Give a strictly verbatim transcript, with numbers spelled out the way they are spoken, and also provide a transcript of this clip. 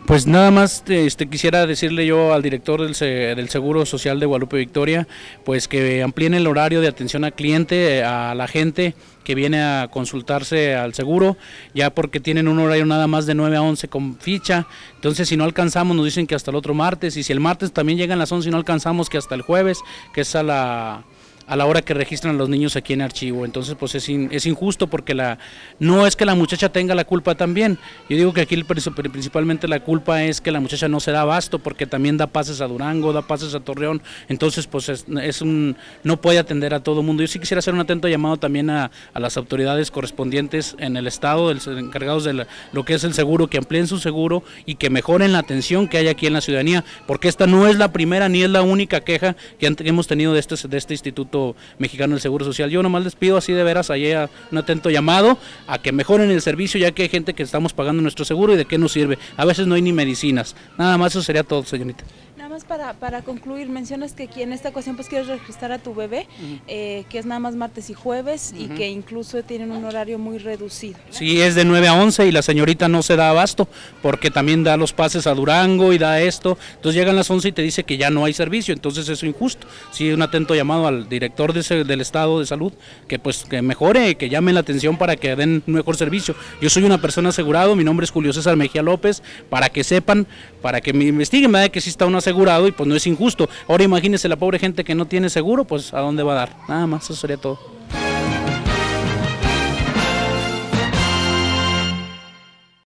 Pues nada más este, quisiera decirle yo al director del, del Seguro Social de Guadalupe Victoria, pues que amplíen el horario de atención al cliente, a la gente que viene a consultarse al seguro, ya porque tienen un horario nada más de nueve a once con ficha, entonces si no alcanzamos nos dicen que hasta el otro martes, y si el martes también llegan las once y no alcanzamos, que hasta el jueves, que es a la... a la hora que registran a los niños aquí en archivo. Entonces pues es, in, es injusto, porque la no es que la muchacha tenga la culpa también, yo digo que aquí el, principalmente la culpa es que la muchacha no se da abasto, porque también da pases a Durango, da pases a Torreón, entonces pues es, es un no puede atender a todo el mundo. Yo sí quisiera hacer un atento llamado también a, a las autoridades correspondientes en el estado, el, encargados de la, lo que es el seguro, que amplíen su seguro y que mejoren la atención que hay aquí en la ciudadanía, porque esta no es la primera ni es la única queja que, han, que hemos tenido de este, de este instituto Mexicano del Seguro Social. Yo nomás les pido así de veras allá un atento llamado a que mejoren el servicio, ya que hay gente que estamos pagando nuestro seguro y de qué nos sirve. A veces no hay ni medicinas. Nada más, eso sería todo, señorita. Nada más para, para concluir, mencionas que aquí en esta ocasión pues quieres registrar a tu bebé, uh-huh. eh, que es nada más martes y jueves, uh-huh. y que incluso tienen un horario muy reducido, ¿no? Sí, es de nueve a once y la señorita no se da abasto, porque también da los pases a Durango y da esto, entonces llegan las once y te dice que ya no hay servicio, entonces eso es injusto. Sí, un atento llamado al director de ese, del estado de salud, que pues que mejore, que llame la atención para que den un mejor servicio. Yo soy una persona asegurado, mi nombre es Julio César Mejía López, para que sepan, para que me investiguen, me da que sí está un asegurado y pues no es injusto. Ahora imagínense la pobre gente que no tiene seguro, pues a dónde va a dar. Nada más, eso sería todo.